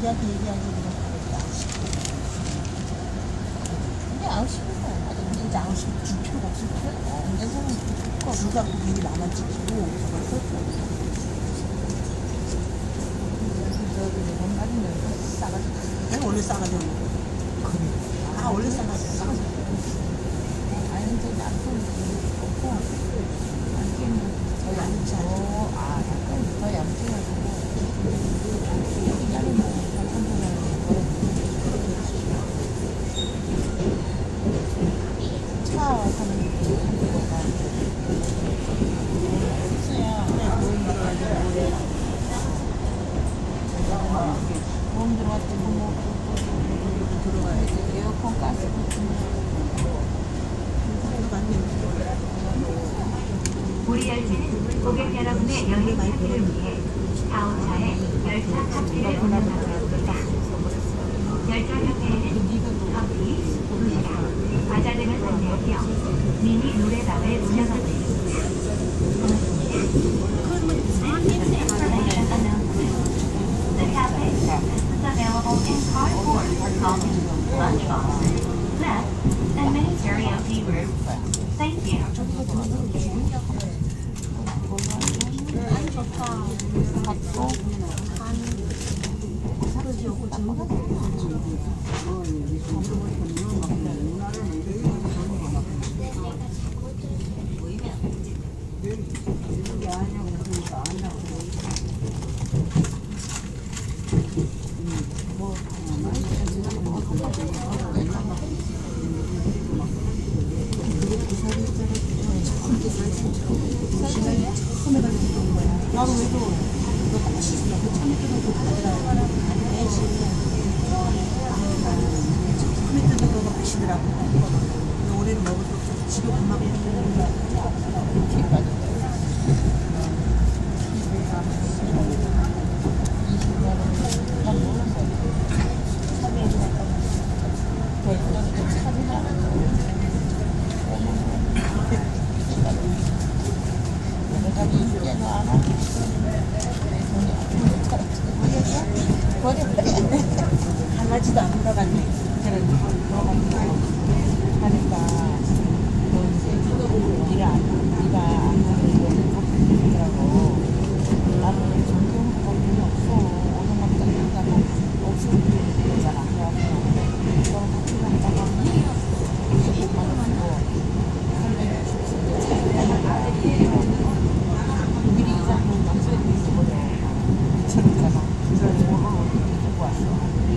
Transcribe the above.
우리한테 얘기하는 게 근데 아웃시는 거야. 아직 진짜 아웃시 줄 필요가 없을 거야. 문제는 줄 갖고 괜히 나만 찍히고 저기 못 맞으면 싸가지고. 내가 원래 싸가지 않는 아 원래 싸가지 싸가지 아니 저기 앞으로 없고 안기는 더 얇지 않아. 약간 더 얇게가지고 여기 자리는 차 사는 거가 있어야 보험 들어가지고 보험 들어갔지 뭐 들어가야지. 에어컨 가스 같은 우리 열차는 고객 여러분의 여행 카드를 위해 4호차에 열차 카페를 운영하고 있습니다. 열차 카페에는 커피, 도시락, 과자 등을 판매하며 미니 노래방을 운영하고 있습니다. The cafe is available in cardboard, coffee, lunchbox, snacks, and many karaoke rooms. Thank you. 밥도 나도 왜도 이거 맛있어. 그 처음에 뜯은 거 가더라고. 대신 처음에 뜯은 거가 맛있더라고. 근데 올해는 먹을 수 없어. 집에 금방 이렇게 빠졌어요. 20만원 난 모르는 거야. 사비에 갔다 대전에 좀 사비나 내가 이제도 알아? 강아지도 안 물어갔네. 그래, 하니까 너 이제 네가 안 하는 거는 그렇더라고. 나는 전경부가 별로 없어. 오동만 딱 없으면 되잖아. 그래서 너랑 같이 갔다가 25만 원 미리 이상으로 남자들이 있어버려. 미쳤잖아. 그래서 두고 왔어.